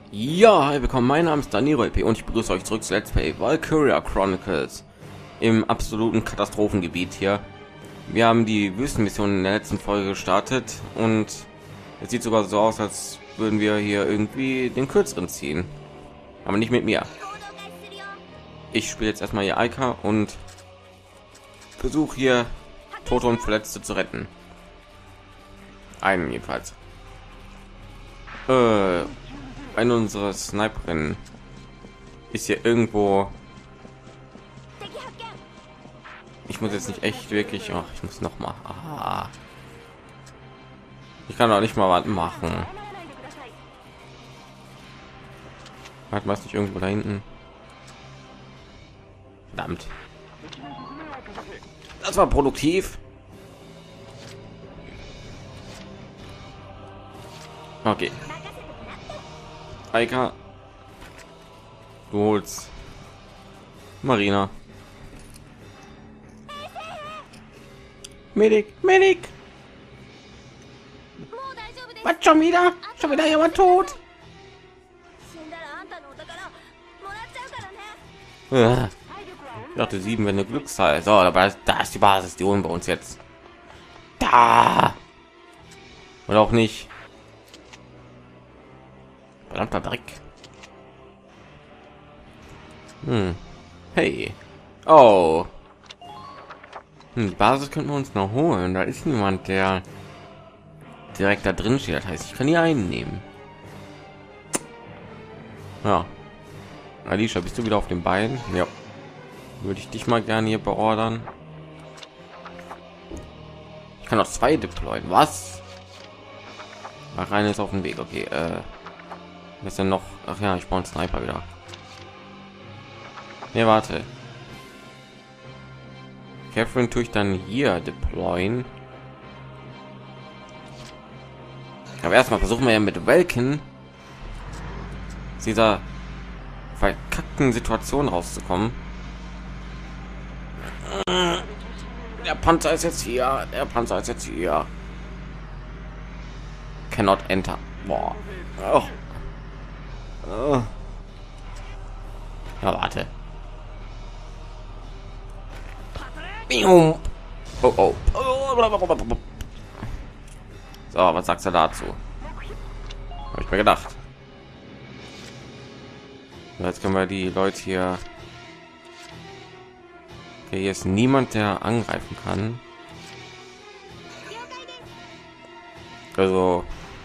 Ja, hi, willkommen. Mein Name ist Daniro LP und ich begrüße euch zurück zu Let's Play Valkyria Chronicles im absoluten Katastrophengebiet hier. Wir haben die Wüstenmission in der letzten Folge gestartet und es sieht sogar so aus, als würden wir hier irgendwie den kürzeren ziehen. Aber nicht mit mir. Ich spiele jetzt erstmal hier Aika und versuche hier Tote und Verletzte zu retten. Einen jedenfalls. Eine unserer Sniperinnen ist hier irgendwo. Ich muss jetzt nicht echt wirklich. Ach, ich muss noch mal. Ah. Ich kann auch nicht mal was machen. Hat was nicht irgendwo da hinten? Verdammt. Das war produktiv. Okay. Aika, du holst Marina. Medic. Was schon wieder? Schon wieder jemand tot? Ich dachte 7 wenn eine Glückszahl. So, aber da ist die Basis, die holen wir uns jetzt. Da. Oder auch nicht. Verdammter Dreck. Hey. Oh. Die Basis könnten wir uns noch holen. Da ist niemand, der direkt da drin steht. Das heißt, ich kann hier einnehmen. Ja. Alicia, bist du wieder auf den Beinen? Ja. Würde ich dich mal gerne hier beordern. Ich kann noch 2 deployen. Was? Ach, eine ist auf dem Weg. Okay. Was denn noch? Ach ja, ich brauche einen Sniper wieder. Ne, warte. Catherine tue ich dann hier deployen. Aber erstmal versuchen wir ja mit Welkin aus dieser verkackten Situation rauszukommen. Der Panzer ist jetzt hier. Cannot enter. Boah. Oh. Ja, warte. Oh, oh. So, was sagst du dazu? Habe ich mir gedacht. Jetzt können wir die Leute hier. Okay, hier ist niemand, der angreifen kann. Also.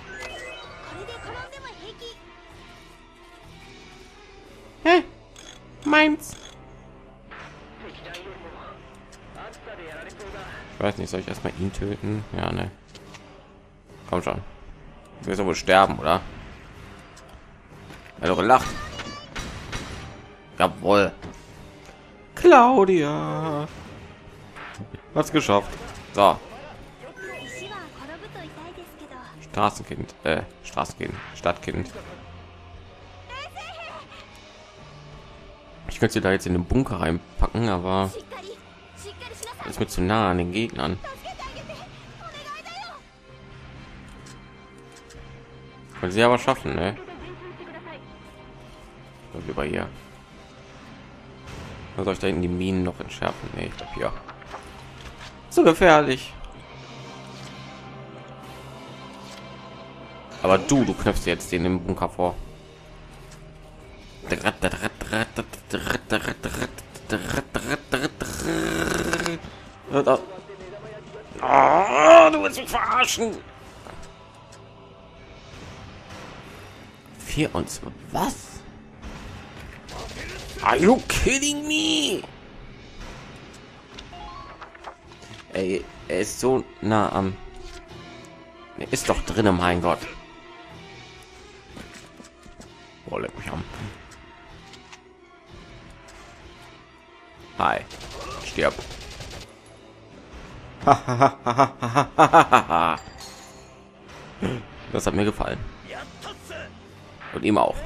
Meins. Ich weiß nicht, soll ich erstmal ihn töten? Ja, ne. Komm schon. Du wirst wohl sterben, oder? Er hat gelacht. Jawohl. Claudia. Hat's geschafft. So. Stadtkind. Ich könnte sie da jetzt in den Bunker reinpacken, aber ist mir zu nah an den Gegnern. Können sie aber schaffen, ne? Über hier. Soll ich da hinten die Minen noch entschärfen? Ne, ich glaube hier. Zu gefährlich. Aber du knöpfst jetzt den im Bunker vor. Oh, du willst mich verarschen. 4 und 2. Was? Are you kidding me? Ey, er ist so nah am. Er ist doch drin, mein Gott. Oh, leck mich am. Hi. Stirb. Das hat mir gefallen. Und ihm auch.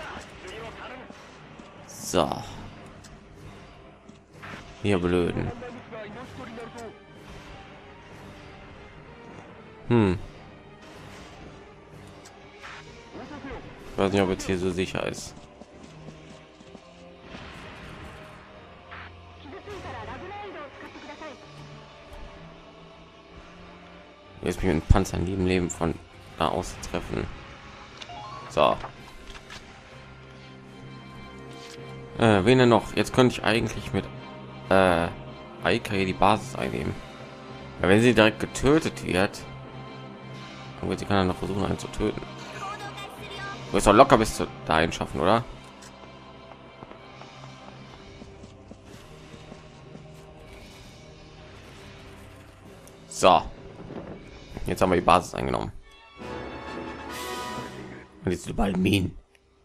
So. Hier blöden. Ich weiß nicht, ob jetzt hier so sicher ist. Jetzt mich mit dem Panzer in jedem Leben von da aus treffen. So. Wen denn noch? Jetzt könnte ich eigentlich mit Aika die Basis einnehmen. Ja, wenn sie direkt getötet wird, dann wird sie kann noch versuchen, einen zu töten. Du wirst doch locker bis zu dahin schaffen, oder? So. Jetzt haben wir die Basis eingenommen. Und jetzt die beiden Minen.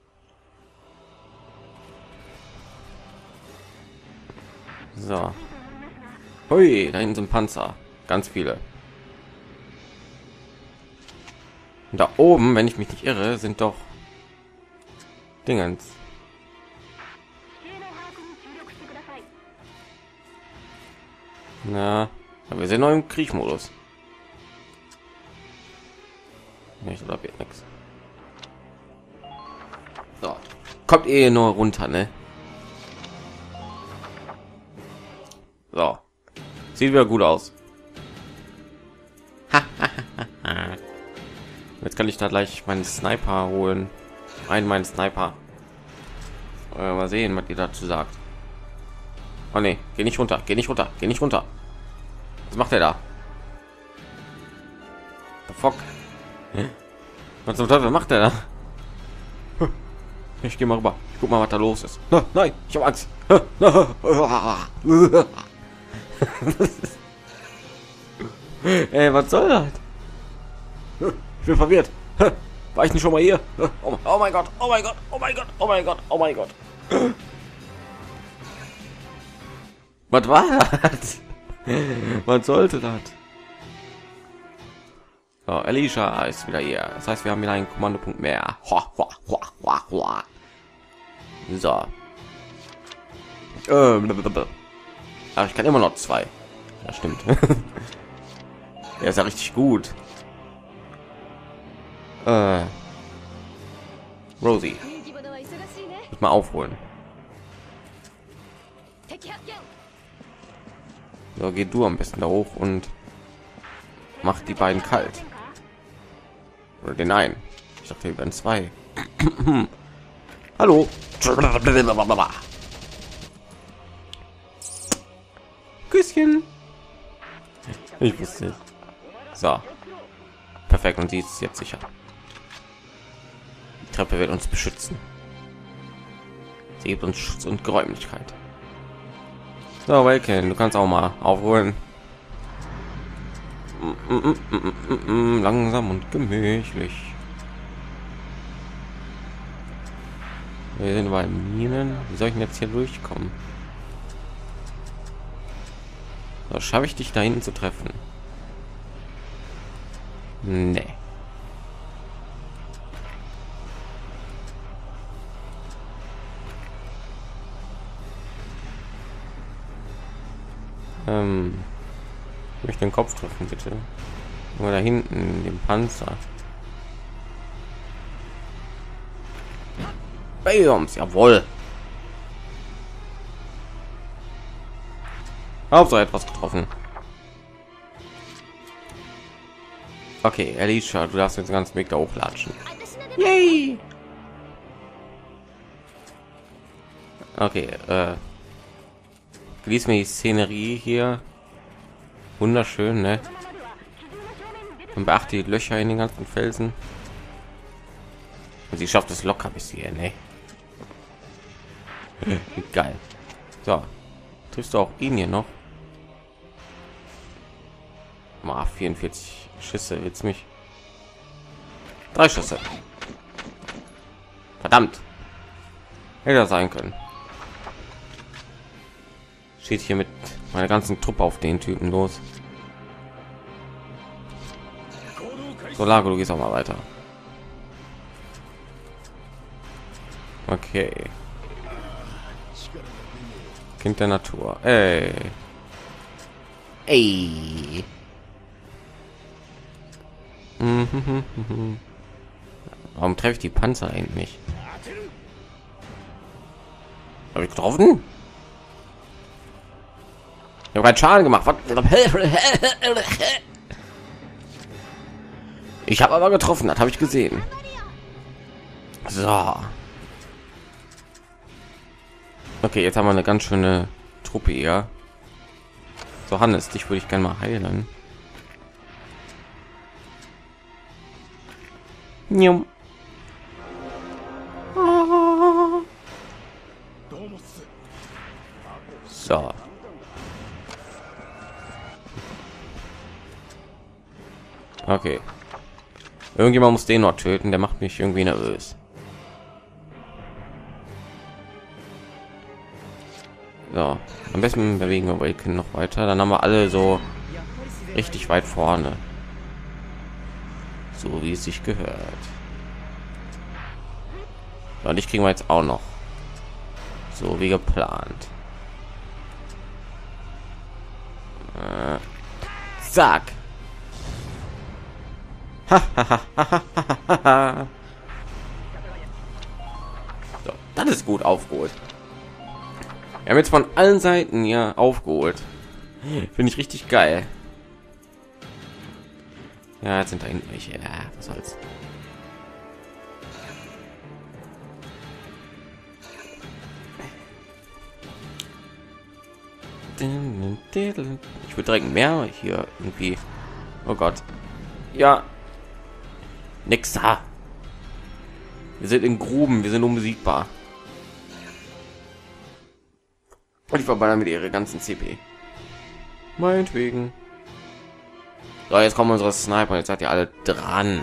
So. Hui, da hinten sind Panzer. Ganz viele. Und da oben, wenn ich mich nicht irre, sind doch Dingens. Na, wir sind noch im Kriegmodus. Nicht, oder wird nichts. So, kommt eh nur runter, ne? So, sieht wieder gut aus. Jetzt kann ich da gleich meinen Sniper holen. Meinen Sniper. Mal sehen, was ihr dazu sagt. Oh ne, geh nicht runter, geh nicht runter, geh nicht runter. Was macht er da? The fuck? Was zum Teufel macht er da? Ich gehe mal rüber. Ich guck mal, was da los ist. Nein, ich habe Angst. Ey, was soll das? Ich bin verwirrt. War ich nicht schon mal hier? Oh mein Gott, oh mein Gott, oh mein Gott, oh mein Gott, oh mein Gott. Was war das? Was sollte das? So, Alicia ist wieder hier. Das heißt, wir haben wieder einen Kommandopunkt mehr. So. Aber ich kann immer noch 2. Das stimmt. Er ist ja richtig gut. Rosie. Muss mal aufholen. So, geh du am besten da hoch und mach die beiden kalt. Oder den einen. Ich dachte, wir werden 2. Hallo. Küsschen. Ich wusste es. So. Perfekt, und sie ist jetzt sicher. Die Treppe wird uns beschützen. Sie gibt uns Schutz und Geräumlichkeit. So, Welken, du kannst auch mal aufholen. Langsam und gemächlich. Wir sind bei Minen. Wie soll ich denn jetzt hier durchkommen? So, schaffe ich dich da hinten zu treffen? Nee. Ich möchte den Kopf treffen, bitte. Nur da hinten, den Panzer. Bams, jawohl. Hauptsache etwas getroffen. Okay, Alicia, du darfst jetzt ganz Weg da hochlatschen. Yay! Okay, genieß mir die Szenerie hier. Wunderschön, ne? Und beachte die Löcher in den ganzen Felsen. Und sie schafft es locker bis hier, ne? Geil. So, triffst du auch ihn hier noch? Mal 44 Schüsse, jetzt mich 3 Schüsse. Verdammt, hätte das sein können. Steht hier mit meiner ganzen Truppe auf den Typen los. So, Lago, du gehst auch mal weiter. Okay. Kind der Natur. Ey. Ey. Warum treffe ich die Panzer eigentlich nicht? Habe ich getroffen? Ich habe keinen Schaden gemacht. Was? Ich habe aber getroffen, das habe ich gesehen. So. Okay, jetzt haben wir eine ganz schöne Truppe hier. So, Hannes, dich würde ich gerne mal heilen. Njum. So. Okay. Irgendjemand muss den noch töten, der macht mich irgendwie nervös. So, am besten bewegen wir Waken noch weiter, dann haben wir alle so richtig weit vorne. So wie es sich gehört. Ja, und ich kriegen wir jetzt auch noch. So wie geplant. Zack. So, das ist gut aufgeholt. Wir haben jetzt von allen Seiten ja aufgeholt. Finde ich richtig geil. Ja, jetzt sind da irgendwelche. Ja, was soll's. Ich würde direkt mehr hier irgendwie. Oh Gott. Ja. Nix da. Wir sind in Gruben, wir sind unbesiegbar. Und ich verballern mit ihre ganzen CP. Meinetwegen. So, jetzt kommen unsere Sniper. Jetzt seid ihr alle dran.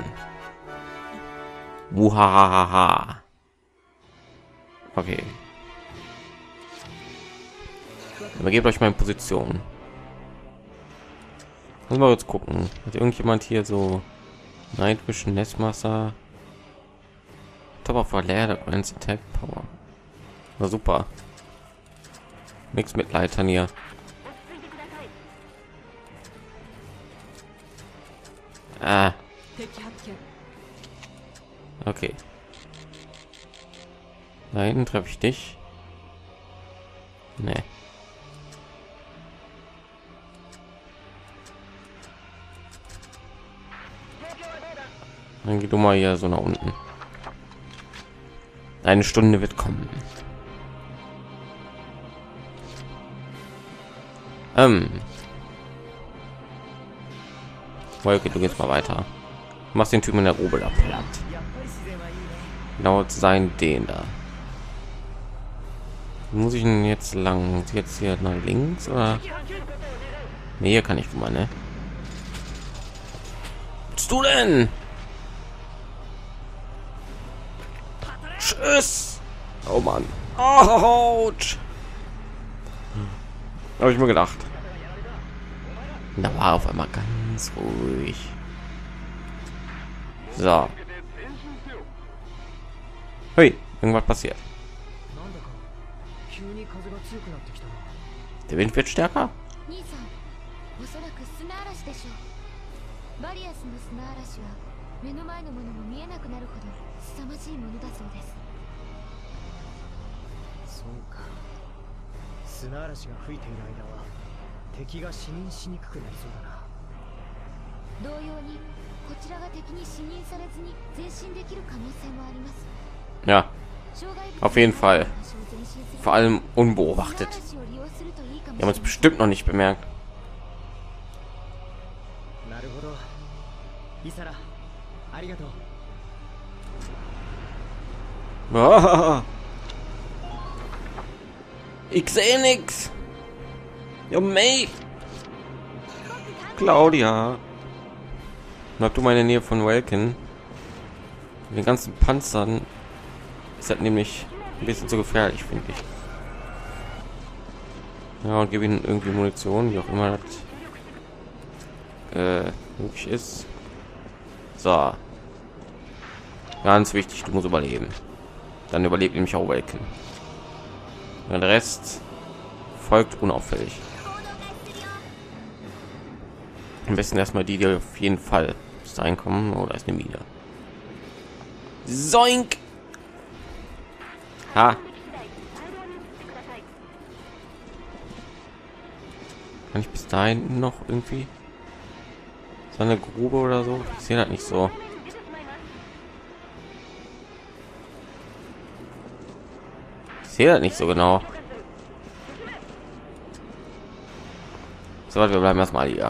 Muhahaha. Okay. Übergebt euch meine Position. Müssen wir jetzt gucken. Hat irgendjemand hier so Night Vision, Nestmaster, Top of Leer, Grants Attack Power. Na super. Nichts mit Leitern hier. Ah. Okay. Da hinten treffe ich dich. Nee. Dann geh du mal hier so nach unten. Eine Stunde wird kommen. Okay, du gehst mal weiter. Du machst den Typen in der Grube da platt. Genau sein den da. Muss ich ihn jetzt lang? Jetzt hier nach links oder? Nee, hier kann ich mal, ne? Was bist du denn? Tschüss. Oh Mann. Autsch. Habe ich mir gedacht. Da war auf einmal ganz ruhig. So. Hey, irgendwas passiert. Der Wind wird stärker. Ja, auf jeden Fall. Vor allem unbeobachtet. Wir haben uns bestimmt noch nicht bemerkt. Ah, ich sehe nix. Jo, May. Claudia. Bleib du meine Nähe von Welkin. Den ganzen Panzern ist das nämlich ein bisschen zu gefährlich, finde ich. Ja, und gebe ihnen irgendwie Munition, wie auch immer das möglich ist. So. Ganz wichtig, du musst überleben. Dann überlebt nämlich auch Welkin. Der Rest folgt unauffällig. Am besten erstmal die auf jeden Fall bis dahin kommen. Oder ist eine Mine. Zoink! Ha! Kann ich bis dahin noch irgendwie so eine Grube oder so? Ich sehe das nicht so. Ich sehe das nicht so genau. So, wir bleiben erstmal hier.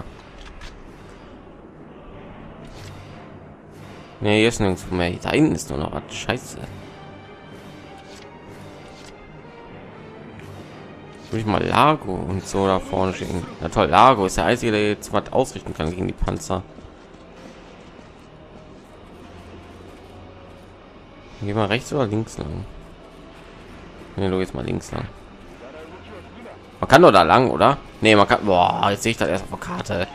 Nee, hier ist nirgendwo mehr. Da hinten ist nur noch was. Scheiße. Will ich mal Lago und so da vorne stehen. Na toll, Lago ist der einzige, der jetzt was ausrichten kann gegen die Panzer. Geh mal rechts oder links lang. Nee, du gehst mal links lang. Man kann doch da lang, oder? Nee, man kann. Boah, jetzt sehe ich das erst auf der Karte.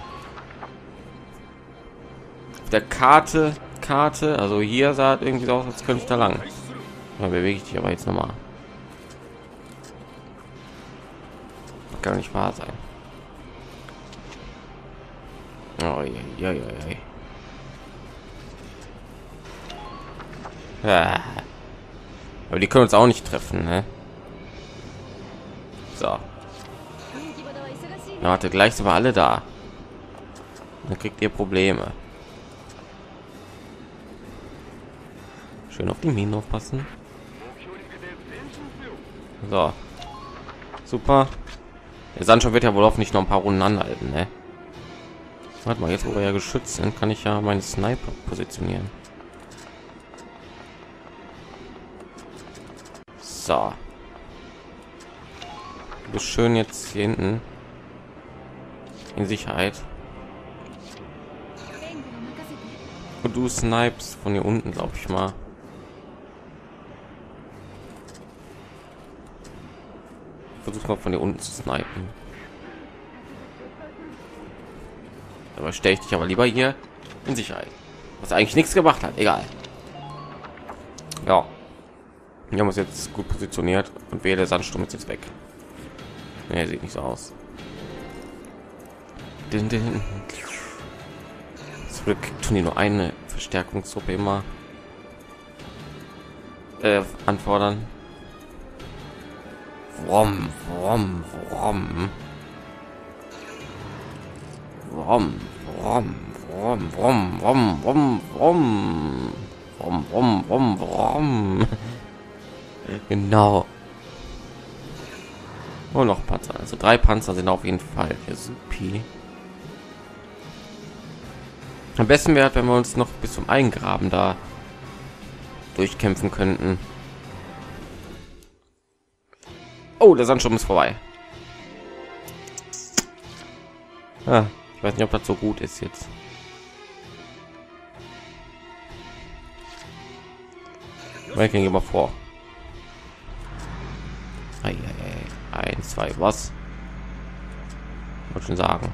Auf der Karte, also hier sah es irgendwie so aus, als könnte ich da lang. Da bewege ich dich aber jetzt noch mal. Kann nicht wahr sein. Oh, ja. Ja. Aber die können uns auch nicht treffen, ne? So. Na, warte, gleich sind wir alle da. Dann kriegt ihr Probleme. Schön auf die Minen aufpassen. So. Super. Der Sancho wird ja wohl hoffentlich noch ein paar Runden anhalten, ne? Warte mal, jetzt wo wir ja geschützt sind, kann ich ja meine Sniper positionieren. So. Du bist schön jetzt hier hinten in Sicherheit. Und du snipest von hier unten, glaube ich mal. Versuch mal von hier unten zu snipen. Aber stelle ich dich aber lieber hier in Sicherheit. Was eigentlich nichts gemacht hat. Egal. Ja. Wir haben uns jetzt gut positioniert und wer der Sandsturm ist jetzt weg. Nee, sieht nicht so aus. Zurück tun die nur eine Verstärkungsgruppe immer anfordern. Wrom. Genau. Und noch Panzer. Also 3 Panzer sind auf jeden Fall hier supi. Am besten wäre, wenn wir uns noch bis zum Eingraben da durchkämpfen könnten. Oh, der Sandsturm ist vorbei. Ah, ich weiß nicht, ob das so gut ist jetzt. Ich gehe mal vor. 1, 2, was? Wollte schon sagen.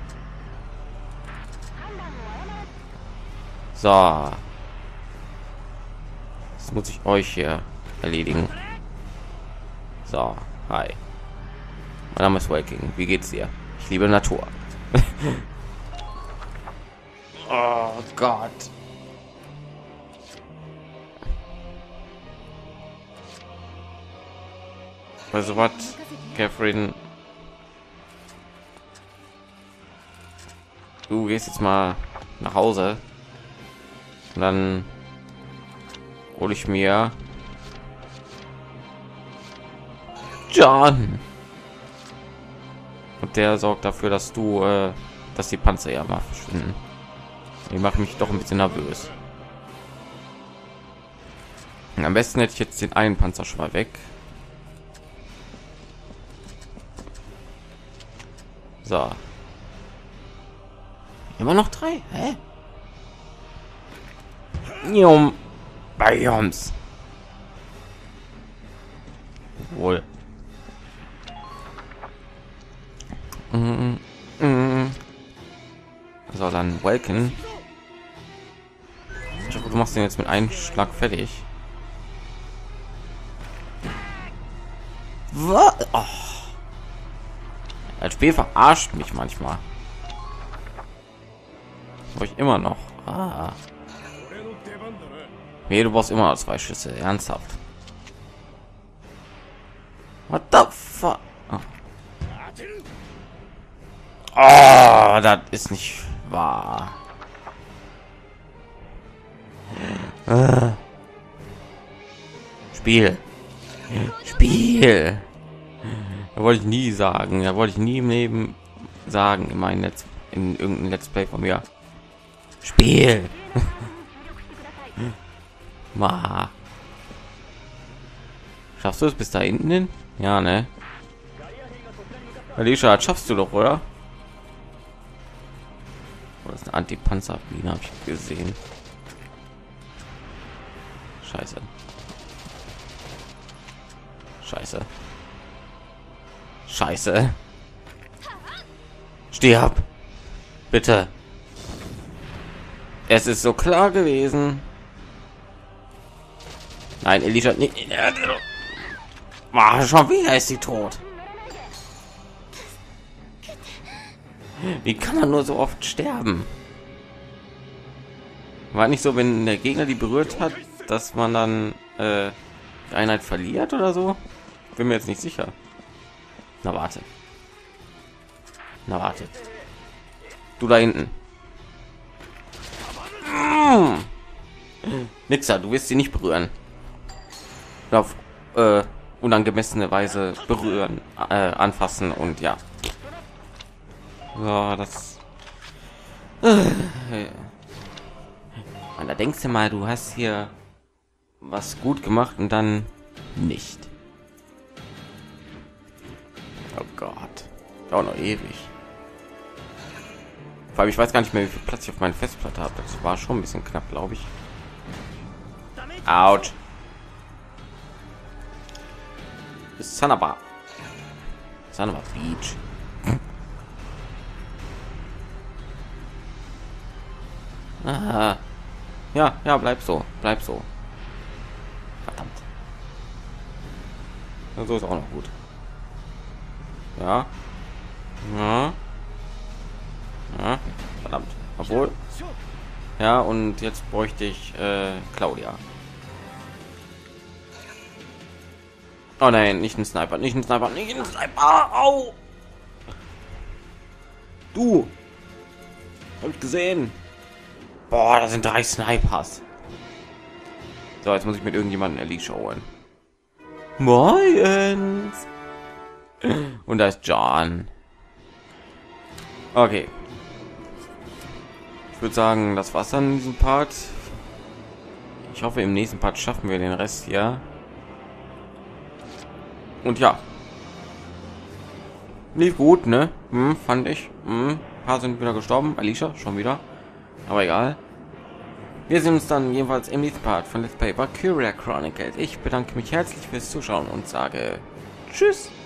So. Das muss ich euch hier erledigen. So, hi. Mein Name ist Walking. Wie geht's dir? Ich liebe Natur. Oh Gott. Also was, Catherine? Du gehst jetzt mal nach Hause und dann hole ich mir John und der sorgt dafür, dass du dass die Panzer ja mal verschwinden. Die machen mich doch ein bisschen nervös. Am besten hätte ich jetzt den einen Panzer schon mal weg. So. Immer noch 3? Hä? Bei uns. Wohl. So, dann Welken. Ich hoffe, du machst den jetzt mit einem Schlag fertig. Was? Oh. Das Spiel verarscht mich manchmal. Aber ich immer noch. Ah. Nee, du brauchst immer noch 2 Schüsse. Ernsthaft. What the fuck? Oh, oh, das ist nicht wahr. Spiel. Spiel. Da wollte ich nie sagen. Da wollte ich nie im Leben sagen in meinem Netz, in irgendeinem Let's Play von mir. Spiel. Ma. Schaffst du es bis da hinten hin? Ja, ne? Alicia, das schaffst du doch, oder? Oh, das ist eine Anti-Panzermine, habe ich gesehen. Scheiße. Scheiße. Scheiße. Steh ab. Bitte. Es ist so klar gewesen. Nein, Alicia nicht. Schon wieder ist sie tot. Wie kann man nur so oft sterben? War nicht so, wenn der Gegner die berührt hat, dass man dann die Einheit verliert oder so? Bin mir jetzt nicht sicher. Na warte. Na warte. Du da hinten. Nixer, du wirst sie nicht berühren. Auf unangemessene Weise berühren, anfassen und ja. So, das. Und da denkst du mal, du hast hier was gut gemacht und dann nicht. Oh Gott, auch noch ewig. Vor allem, ich weiß gar nicht mehr, wie viel Platz ich auf meiner Festplatte habe. Das war schon ein bisschen knapp, glaube ich. Out. Sanaba. Sanaba Beach. Aha. Ja, ja, bleib so. Bleib so. Verdammt. Ja, so ist auch noch gut. Ja. Ja. Ja. Verdammt. Obwohl. Ja, und jetzt bräuchte ich Claudia. Oh nein, nicht ein Sniper, nicht ein Sniper, nicht ein Sniper. Au! Du! Hab ich gesehen. Boah, da sind 3 Snipers. So, jetzt muss ich mit irgendjemandem Alicia holen. Morgens. Und da ist John. Okay. Ich würde sagen, das war's dann in diesem Part. Ich hoffe, im nächsten Part schaffen wir den Rest hier. Und ja. Lief gut, ne? Fand ich. Ein paar sind wieder gestorben. Alicia schon wieder. Aber egal. Wir sehen uns dann jedenfalls im nächsten Part von Let's Play Valkyria Chronicles. Ich bedanke mich herzlich fürs Zuschauen und sage Tschüss.